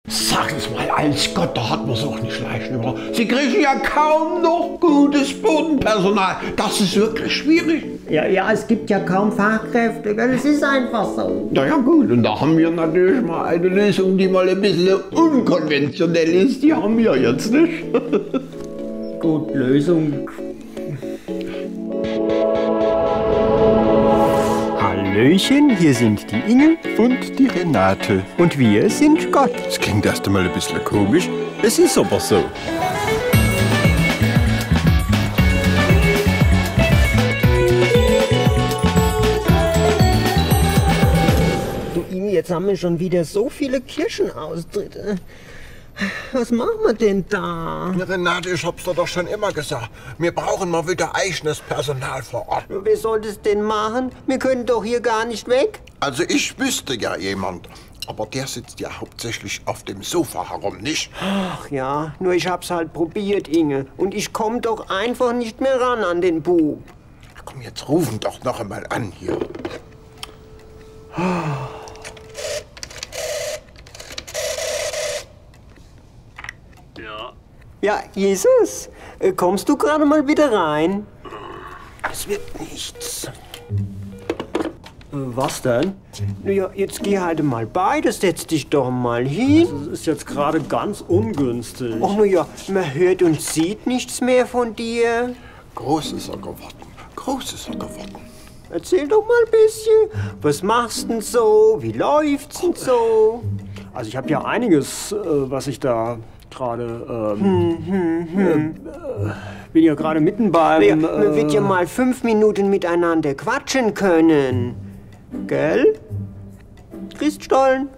Sag es mal, als Gott, da hat man's auch nicht leicht über. Sie kriegen ja kaum noch gutes Bodenpersonal. Das ist wirklich schwierig. Ja, es gibt ja kaum Fachkräfte, gell? Es ist einfach so. Na ja gut, und da haben wir natürlich mal eine Lösung, die mal ein bisschen unkonventionell ist. Die haben wir jetzt nicht. Gut, Lösung. Hallöchen, hier sind die Inge Und die Renate. und wir sind Gott. Das klingt erst einmal ein bisschen komisch. Es ist aber so. Du Inge, jetzt haben wir schon wieder so viele Kirchenaustritte. Was machen wir denn da? Renate, ich hab's dir doch schon immer gesagt. Wir brauchen mal wieder eigenes Personal vor Ort. Wer soll das denn machen? Wir können doch hier gar nicht weg. Also ich wüsste ja jemand. Aber der sitzt ja hauptsächlich auf dem Sofa herum, nicht? Ach ja, nur ich hab's halt probiert, Inge. Und ich komm doch einfach nicht mehr ran an den Bub. Na komm, jetzt rufen doch noch einmal an hier. Ja, Jesus, kommst du gerade mal wieder rein? Es wird nichts. Was denn? Ja, jetzt geh halt mal beide, setz dich doch mal hin. Das ist jetzt gerade ganz ungünstig. Ach na ja, man hört und sieht nichts mehr von dir. Groß ist er geworden. Groß ist er geworden. Erzähl doch mal ein bisschen. Was machst denn so? Wie läuft's denn so? Also ich habe ja einiges, was ich da gerade... bin ja gerade mitten beim... Ja, man wird ja mal 5 Minuten miteinander quatschen können. Gell? Christstollen?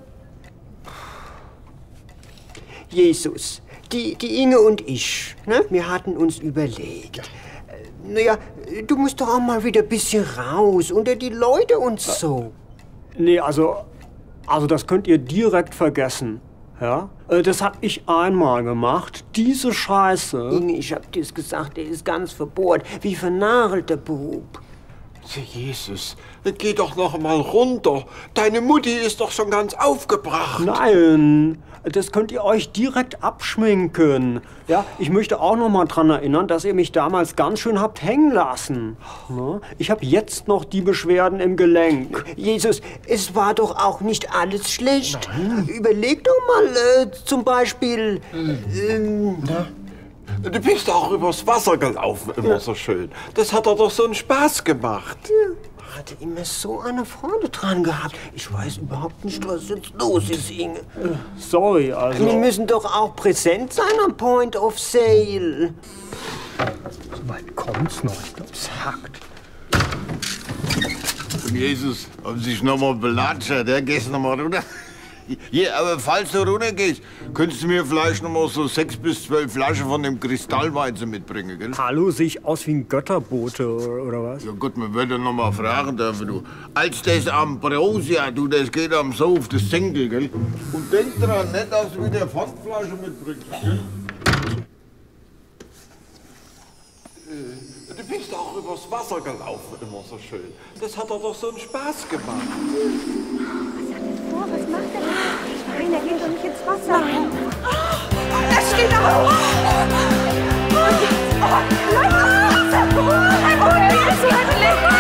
Jesus, die Inge und ich, ne? Wir hatten uns überlegt. Naja, du musst doch auch mal wieder ein bisschen raus, unter die Leute und so. Nee, also das könnt ihr direkt vergessen. Ja? Das hab ich einmal gemacht. Diese Scheiße. Inge, ich hab dir's gesagt, der ist ganz verbohrt. Wie vernagelt der Bub. Jesus, geh doch noch mal runter. Deine Mutti ist doch schon ganz aufgebracht. Nein, das könnt ihr euch direkt abschminken. Ja, ich möchte auch noch mal dran erinnern, dass ihr mich damals ganz schön habt hängen lassen. Ne? Ich habe jetzt noch die Beschwerden im Gelenk. Jesus, es war doch auch nicht alles schlecht. Nein. Überleg doch mal zum Beispiel... Du bist auch übers Wasser gelaufen, immer so schön. Das hat doch so einen Spaß gemacht. Ja. Hatte immer so eine Freude dran gehabt. Ich weiß überhaupt nicht, was jetzt los ist, Inge. Sorry, also... Wir müssen doch auch präsent sein am Point of Sale. So weit kommt's noch. Ich glaub, es hackt. Jesus, haben Sie sich noch mal belatscht, der gehst noch mal runter. Hier, aber falls du runtergehst, könntest du mir vielleicht noch mal so 6 bis 12 Flaschen von dem Kristallweizen mitbringen, gell? Hallo, sehe ich aus wie ein Götterbote, oder was? Ja gut, man würde noch mal fragen dürfen, du. Als das Ambrosia, du, das geht am so auf das Senkel, gell? Und denk dran, nicht, dass du wieder Pfandflasche mitbringst, gell? Du bist auch übers Wasser gelaufen, immer so schön. Das hat doch so einen Spaß gemacht. Was macht er da? Nein, er geht doch nicht ins Wasser. Er steht auf! Ein Hund, wie ist endlich?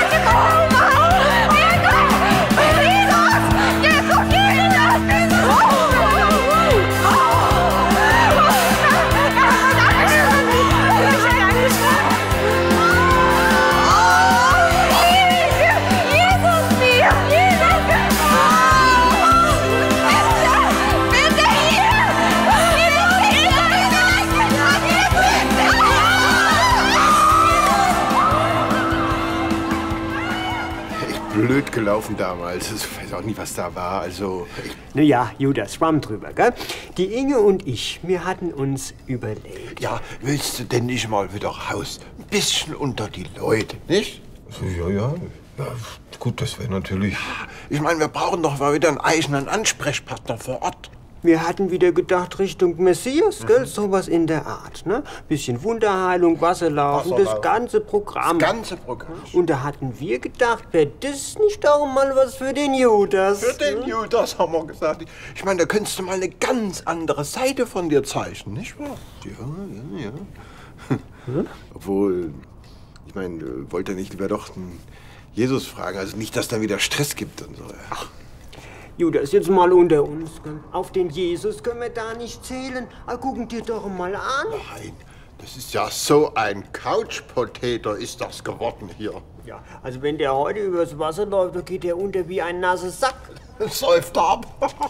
Blöd gelaufen damals. Ich weiß auch nicht, was da war. Also. Naja, Judas, schwamm drüber, gell? Die Inge und ich, wir hatten uns überlegt. Ja, willst du denn nicht mal wieder raus? Ein bisschen unter die Leute, nicht? Ja, gut, das wäre natürlich... Ich meine, wir brauchen doch mal wieder einen eigenen Ansprechpartner vor Ort. Wir hatten wieder gedacht Richtung Messias, gell? Sowas in der Art, ne? Bisschen Wunderheilung, Wasserlaufen, das ganze Programm. Das ganze Programm. Und da hatten wir gedacht, wäre das nicht auch mal was für den Judas? Für den Judas haben wir gesagt. Ich meine, da könntest du mal eine ganz andere Seite von dir zeichnen, nicht wahr? Ja. Obwohl, ich meine, wollt ihr nicht lieber doch den Jesus fragen? Also nicht, dass da wieder Stress gibt und so. Ach. Judas, jetzt mal unter uns. Gell? Auf den Jesus können wir da nicht zählen. Gucken dir doch mal an. Nein, das ist ja so ein Couch-Potato ist das geworden hier. Ja, also wenn der heute übers Wasser läuft, dann geht der unter wie ein nasser Sack. Säuft ab.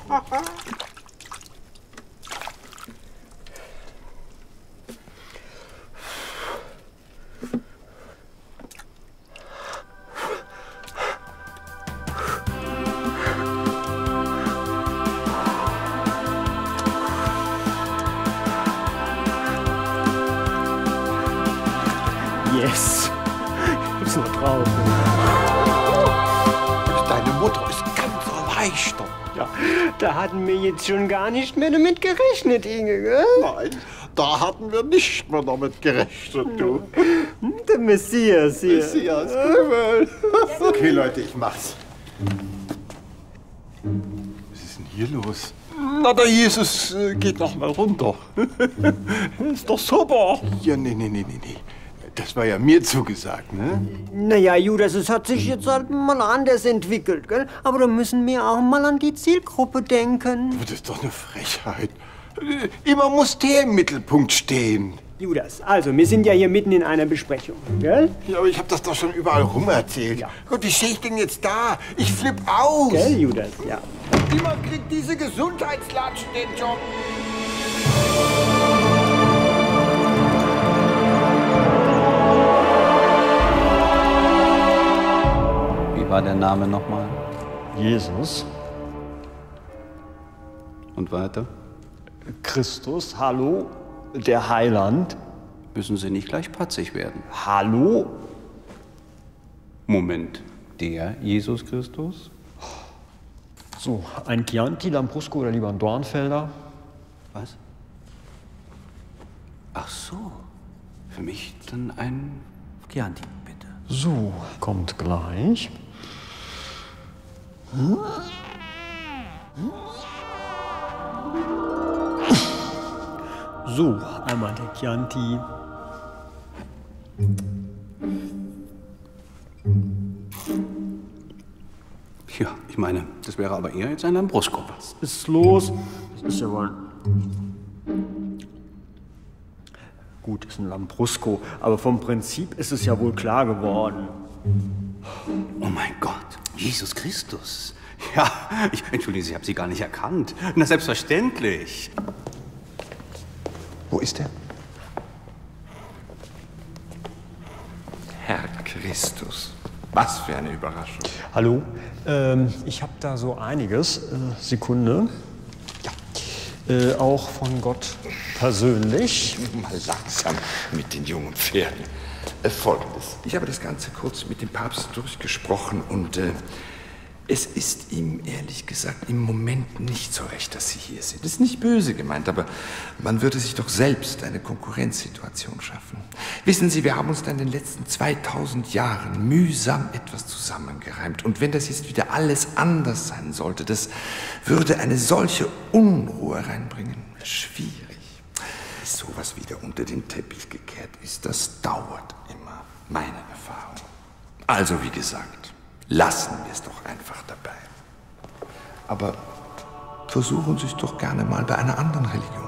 Yes. Ist noch drauf. Deine Mutter ist ganz erleichtert. Ja, da hatten wir jetzt schon gar nicht mehr damit gerechnet, Inge, gell? Nein, da hatten wir nicht mehr damit gerechnet, du. Der Messias hier. Messias, okay, Leute, ich mach's. Was ist denn hier los? Na, der Jesus geht noch mal runter. Ist doch super. Ja, nee. Das war ja mir zugesagt, ne? Naja, Judas, es hat sich jetzt halt mal anders entwickelt, gell? Aber da müssen wir auch mal an die Zielgruppe denken. Das ist doch eine Frechheit. Immer muss der im Mittelpunkt stehen. Judas, also, wir sind ja hier mitten in einer Besprechung, gell? Ja, aber ich habe das doch schon überall rum erzählt. Ja. Gut, wie stehe ich denn jetzt da? Ich flipp aus. Gell, Judas, ja. Niemand kriegt diese Gesundheitslatschen den Job. Wie war der Name nochmal? Jesus. Und weiter? Christus, hallo, der Heiland. Müssen Sie nicht gleich patzig werden. Hallo? Moment, der Jesus Christus? So, ein Chianti, Lambrusco oder lieber ein Dornfelder? Was? Ach so, für mich dann ein Chianti, bitte. So, kommt gleich. So, einmal der Chianti. Ja, ich meine, das wäre aber eher jetzt ein Lambrusco. Was ist los? Das ist ja wohl... Gut, ist ein Lambrusco, aber vom Prinzip ist es ja wohl klar geworden. Oh mein Gott, Jesus Christus. Ja, entschuldigen Sie, ich habe Sie gar nicht erkannt. Na, selbstverständlich. Wo ist er? Herr Christus. Was für eine Überraschung. Hallo, ich habe da so einiges. Sekunde. Ja. Auch von Gott persönlich. Mal langsam mit den jungen Pferden. Folgendes. Ich habe das Ganze kurz mit dem Papst durchgesprochen und es ist ihm, ehrlich gesagt, im Moment nicht so recht, dass Sie hier sind. Das ist nicht böse gemeint, aber man würde sich doch selbst eine Konkurrenzsituation schaffen. Wissen Sie, wir haben uns da in den letzten 2000 Jahren mühsam etwas zusammengereimt. Und wenn das jetzt wieder alles anders sein sollte, das würde eine solche Unruhe reinbringen. Schwierig. Bis sowas wieder unter den Teppich gekehrt ist, das dauert immer. Meine Erfahrung. Also, wie gesagt, lassen wir es doch einfach dabei. Aber versuchen Sie es doch gerne mal bei einer anderen Religion.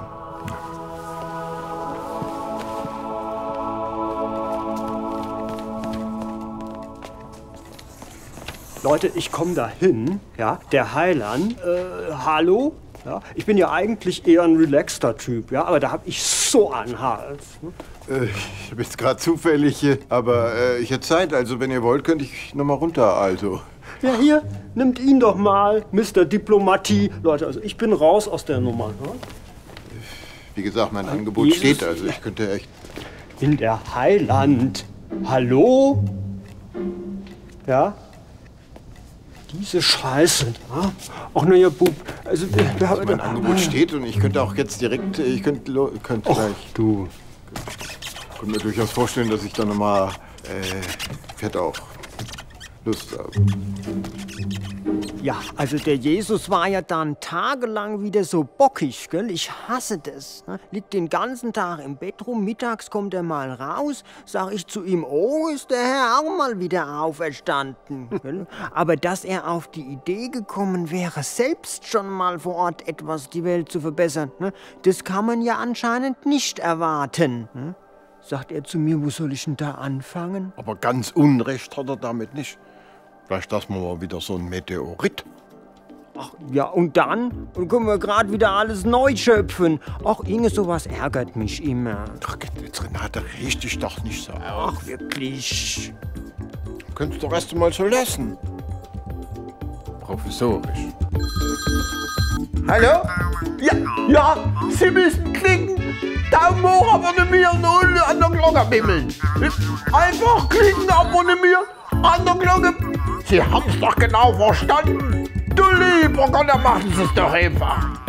Leute, ich komme da hin, ja, der Heiland, hallo? Ja, ich bin ja eigentlich eher ein relaxter Typ, ja, aber da habe ich so einen Hals. Ne? Ich bin jetzt gerade zufällig, aber ich hätte Zeit, also wenn ihr wollt, könnte ich noch mal runter, also. Ja, hier, nimmt ihn doch mal, Mr. Diplomatie. Leute, also ich bin raus aus der Nummer. Ne? Wie gesagt, mein Angebot Jesus, steht, also ich könnte echt... In der Heiland. Hallo? Ja? diese Scheiße, ja? Ach naja, Bub, also mein Angebot steht und ich könnte auch jetzt direkt, ich könnte gleich. Du. Ich könnte mir durchaus vorstellen, dass ich dann nochmal, ich hätte auch Lust habe. Ja, also der Jesus war ja dann tagelang wieder so bockig, gell? Ich hasse das. Ne? Liegt den ganzen Tag im Bett rum, mittags kommt er mal raus, sag ich zu ihm, oh, ist der Herr auch mal wieder auferstanden. Gell? Aber dass er auf die Idee gekommen wäre, selbst schon mal vor Ort etwas die Welt zu verbessern, ne? Das kann man ja anscheinend nicht erwarten. Ne? Sagt er zu mir, wo soll ich denn da anfangen? Aber ganz Unrecht hat er damit nicht. Vielleicht lassen wir mal wieder so ein Meteorit. Ach, ja, und dann? Dann können wir gerade wieder alles neu schöpfen. Ach, Inge, sowas ärgert mich immer. Ach, jetzt Renate, riech dich doch nicht so auf. Ach, wirklich. Du könntest doch erst mal so lassen. Professorisch. Hallo? Ja, Sie müssen klicken. Daumen hoch, abonnieren und an der Glocke bimmeln. Einfach klicken, abonnieren, an der Glocke. Sie haben's doch genau verstanden. Du lieber Gott, dann machen Sie es doch einfach.